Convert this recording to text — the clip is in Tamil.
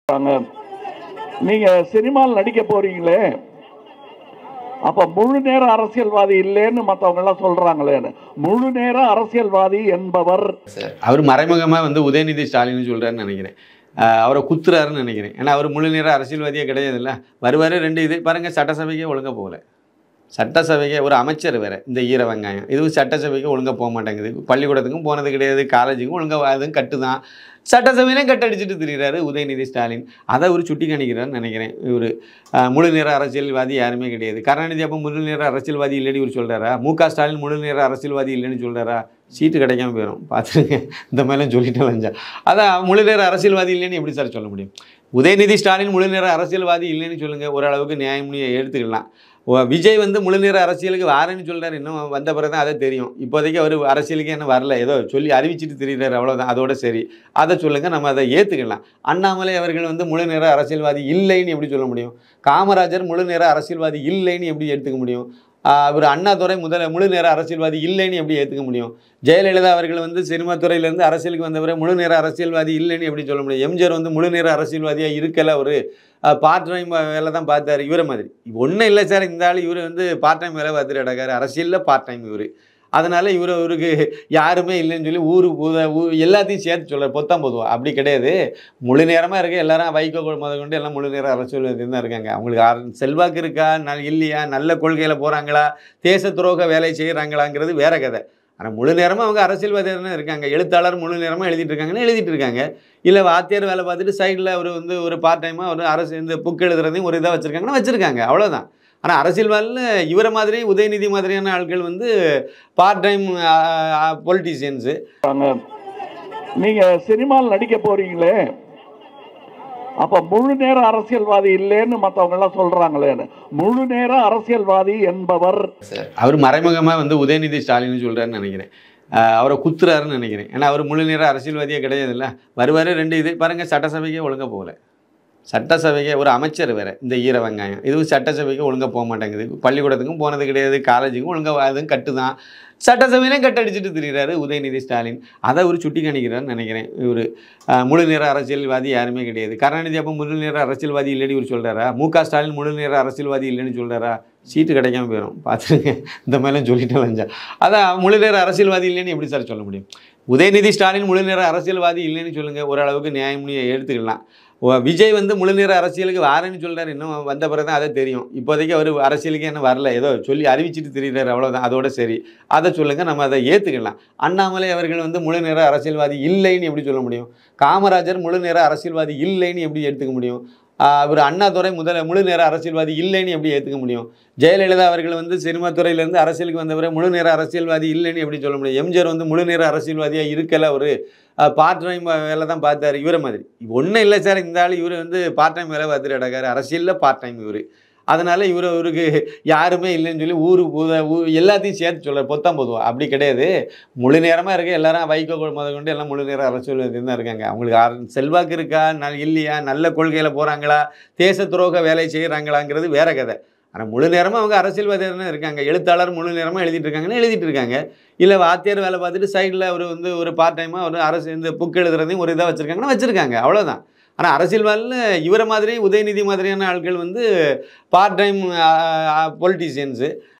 நீங்க சினிமாவில் நடிக்க போறீங்களே, அப்ப முழு நேர அரசியல்வாதி இல்லைன்னு மற்றவங்க எல்லாம் சொல்றாங்களே. முழு நேர அரசியல்வாதி என்பவர் அவர் மறைமுகமா உதயநிதி ஸ்டாலின் சொல்றாருன்னு நினைக்கிறேன். அவரை குத்துறாருன்னு நினைக்கிறேன். ஏன்னா அவர் முழு நேர அரசியல்வாதியே கிடையாது இல்லை. வருவார் 2 இது பாருங்க, சட்டசபைக்கே ஒழுங்காக போகல. சட்டசபைக்கு ஒரு அமைச்சர் வேறு, இந்த ஈர வெங்காயம் இது சட்டசபைக்கு ஒழுங்காக போக மாட்டேங்குது. பள்ளிக்கூடத்துக்கும் போனது கிடையாது, காலேஜுக்கும் ஒழுங்காக அதுவும் கட்டு தான். சட்டசபையிலையும் கட்டடிச்சுட்டு திரிகிறாரு உதயநிதி ஸ்டாலின். அதை ஒரு சுட்டி காணிக்கிறான்னு நினைக்கிறேன். இவர் முழு நேர அரசியல்வாதி யாருமே கிடையாது. கருணாநிதி அப்போ முழு நேர அரசியல்வாதி இல்லைன்னு இவர் சொல்கிறாரா? மு.க. ஸ்டாலின் முழு நேர அரசியல்வாதி இல்லைன்னு சொல்கிறாரா? சீட்டு கிடைக்காம போயிடும் பார்த்துருங்க. இந்த மாதிரிலாம் சொல்லிட்டு லஞ்சா அதான் முழு நேர அரசியல்வாதி இல்லைன்னு எப்படி சார் சொல்ல முடியும்? உதயநிதி ஸ்டாலின் முழு நேர அரசியல்வாதி இல்லைன்னு சொல்லுங்கள், ஓரளவுக்கு நியாயம் எடுத்துக்கலாம். விஜய் முழு நேர அரசியலுக்கு வாரேன்னு சொல்கிறார். இன்னும் வந்த பிறகு தான் அதை தெரியும். இப்போதைக்கு அவர் அரசியலுக்கு என்ன வரல, ஏதோ சொல்லி அறிவிச்சிட்டு திரிகிறார், அவ்வளோதான். அதோட சரி, அதை சொல்லுங்கள், நம்ம அதை ஏற்றுக்கலாம். அண்ணாமலை அவர்கள் முழு நேர அரசியல்வாதி இல்லைன்னு எப்படி சொல்ல முடியும்? காமராஜர் முழு நேர அரசியல்வாதி இல்லைன்னு எப்படி எடுத்துக்க முடியும்? ஒரு அண்ணாதுரை முழு நேர அரசியல்வாதி இல்லைன்னு எப்படி ஏற்றுக்க முடியும்? ஜெயலலிதா அவர்கள் சினிமா துறையிலேருந்து அரசியலுக்கு வந்தவரை முழு நேர அரசியல்வாதி இல்லைன்னு எப்படி சொல்ல முடியும்? எம்ஜிஆர் முழு நேர அரசியல்வாதியாக இருக்கல, ஒரு பார்ட் டைம் வேலை தான் பார்த்தாரு. இவரை மாதிரி ஒன்றும் இல்லை சார், இந்த ஆள் இவர் பார்ட் டைம் வேலை பார்த்துட்டு கிடக்காரு, அரசியலில் பார்ட் டைம் இவர். அதனால் இவருக்கு யாருமே இல்லைன்னு சொல்லி எல்லாத்தையும் சேர்த்து சொல்கிறார். பொதுவாக அப்படி கிடையாது. முழு நேரமாக இருக்க எல்லாரும் வைகோ கொண்டு எல்லாம் முழு நேரம் அரசியல்வாதி தான் இருக்காங்க. அவங்களுக்கு செல்வாக்கு இருக்கா இல்லையா, நல்ல கொள்கையில் போகிறாங்களா, தேச துரோக வேலை செய்கிறாங்களாங்கிறது வேற கதை. ஆனால் முழு நேரமாக அவங்க அரசியல்வாதியாக தானே இருக்காங்க. எழுத்தாளர் முழு நேரமாக எழுதிட்டு இருக்காங்க. இல்லை வாத்தியார் வேலை பார்த்துட்டு சைடில் அவர் ஒரு பார்ட் டைமாக ஒரு அரசு இந்த புக் எழுதுறதையும் ஒரு இதாக வச்சுருக்காங்க, அவ்வளோதான். ஆனால் அரசியல்வாதியில் இவரை மாதிரி உதயநிதி மாதிரியான ஆட்கள் பார்ட் டைம் பொலிட்டீஷியன்ஸு. நீங்க சினிமாவில் நடிக்க போறீங்களே, அப்ப முழு நேர அரசியல்வாதி இல்லைன்னு மற்றவங்க எல்லாம் சொல்றாங்களே. முழு நேர அரசியல்வாதி என்பவர் அவர் மறைமுகமா உதயநிதி ஸ்டாலின் சொல்றாருன்னு நினைக்கிறேன். அவரை குத்துறாருன்னு நினைக்கிறேன். ஏன்னா அவர் முழு நேர அரசியல்வாதியே கிடையாது இல்லை. வருவார் 2 இது பாருங்க, சட்டசபைக்கே ஒழுங்காக போகல. சட்டசபைக்கு ஒரு அமைச்சர் வேறு, இந்த ஈர வெங்காயம் இது சட்டசபைக்கு ஒழுங்காக போக மாட்டேங்குது. பள்ளிக்கூடத்துக்கும் போனது கிடையாது, காலேஜுக்கும் ஒழுங்காக அதுவும் கட்டு தான். சட்டசபையிலையும் கட்டடிச்சுட்டு திரிகிறாரு உதயநிதி ஸ்டாலின். அதை ஒரு சுட்டி காணிக்கிறான்னு நினைக்கிறேன். இவர் முழு நேர அரசியல்வாதி யாருமே கிடையாது. கருணாநிதி அப்போ முழு நேர அரசியல்வாதி இல்லைன்னு இவர் சொல்கிறாரா? மு.க. ஸ்டாலின் முழு நேர அரசியல்வாதி இல்லைன்னு சொல்கிறாரா? சீட்டு கிடைக்காம போயிடும் பார்த்துருங்க. இந்த மாதிரிலாம் சொல்லிட்டு லஞ்சா அதான் முழு நேர அரசியல்வாதி இல்லைன்னு எப்படி சார் சொல்ல முடியும்? உதயநிதி ஸ்டாலின் முழு நேர அரசியல்வாதி இல்லைன்னு சொல்லுங்கள், ஓரளவுக்கு நியாயம் எடுத்துக்கலாம். விஜய் முழு நேர அரசியலுக்கு வாரேன்னு சொல்கிறார். இன்னும் வந்த பிறகு தான் அதை தெரியும். இப்போதைக்கு அவர் அரசியலுக்கு என்ன வரல, ஏதோ சொல்லி அறிவிச்சிட்டு திரிகிறார், அவ்வளோதான். அதோட சரி, அதை சொல்லுங்கள், நம்ம அதை ஏற்றுக்கலாம். அண்ணாமலை அவர்கள் முழு நேர அரசியல்வாதி இல்லைன்னு எப்படி சொல்ல முடியும்? காமராஜர் முழு நேர அரசியல்வாதி இல்லைன்னு எப்படி எடுத்துக்க முடியும்? ஒரு அண்ணாதுரை முழு நேர அரசியல்வாதி இல்லைன்னு எப்படி ஏற்றுக்க முடியும்? ஜெயலலிதா அவர்கள் சினிமா துறையிலேருந்து அரசியலுக்கு வந்தவரை முழு நேர அரசியல்வாதி இல்லைன்னு எப்படி சொல்ல முடியும்? எம்ஜிஆர் முழு நேர அரசியல்வாதியாக இருக்கல, ஒரு பார்ட் டைம் வேலை தான் பார்த்தாரு. இவரை மாதிரி ஒன்றும் இல்லை சார், இந்த ஆள் இவர் பார்ட் டைம் வேலை பார்த்துட்டு கிடக்காரு, அரசியலில் பார்ட் டைம் இவர். அதனால் இவருக்கு யாருமே இல்லைன்னு சொல்லி எல்லாத்தையும் சேர்த்து சொல்கிறார். பொதுவாக அப்படி கிடையாது. முழு நேரமாக இருக்க எல்லாரும் வைகோ கொண்டு எல்லாம் முழு நேரம் அரசியல்வாதி தான் இருக்காங்க. அவங்களுக்கு செல்வாக்கு இருக்கா இல்லையா, நல்ல கொள்கையில் போகிறாங்களா, தேச துரோக வேலை செய்கிறாங்களாங்கிறது வேற கதை. ஆனால் முழு நேரமாக அவங்க அரசியல்வாதியாக தானே இருக்காங்க. எழுத்தாளர் முழு நேரமாக எழுதிட்டு இருக்காங்க. இல்லை வாத்தியார் வேலை பார்த்துட்டு சைடில் அவர் ஒரு பார்ட் டைமாக ஒரு அரசு இந்த புக் எழுதுறதையும் ஒரு இதாக வச்சுருக்காங்க, அவ்வளோதான். ஆனால் அரசியல்வாதியில் இவரை மாதிரி உதயநிதி மாதிரியான ஆட்கள் பார்ட் டைம் பொலிட்டீஷியன்ஸு.